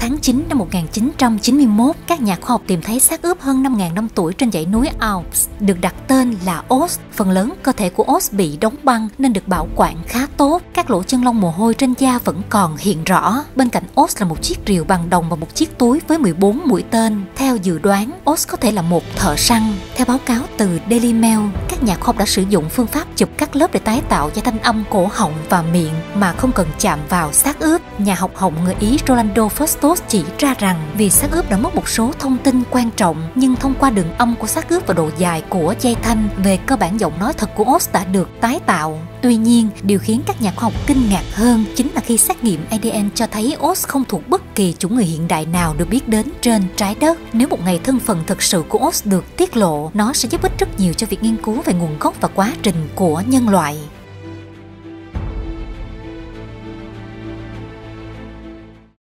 Tháng 9 năm 1991, các nhà khoa học tìm thấy xác ướp hơn 5.000 năm tuổi trên dãy núi Alps, được đặt tên là Oz. Phần lớn cơ thể của Oz bị đóng băng nên được bảo quản khá tốt. Các lỗ chân lông mồ hôi trên da vẫn còn hiện rõ. Bên cạnh Oz là một chiếc rìu bằng đồng và một chiếc túi với 14 mũi tên. Theo dự đoán, Oz có thể là một thợ săn. Theo báo cáo từ Daily Mail, các nhà khoa học đã sử dụng phương pháp chụp các lớp để tái tạo da thanh âm cổ họng và miệng mà không cần chạm vào xác ướp. Nhà học họng người Ý Rolando Fastos chỉ ra rằng vì xác ướp đã mất một số thông tin quan trọng, nhưng thông qua đường âm của xác ướp và độ dài của dây thanh, về cơ bản giọng nói thật của Oz đã được tái tạo. Tuy nhiên, điều khiến các nhà khoa học kinh ngạc hơn chính là khi xét nghiệm ADN cho thấy Oz không thuộc bất kỳ chủng người hiện đại nào được biết đến trên trái đất. Nếu một ngày thân phận thực sự của Oz được tiết lộ, nó sẽ giúp ích rất nhiều cho việc nghiên cứu về nguồn gốc và quá trình của nhân loại.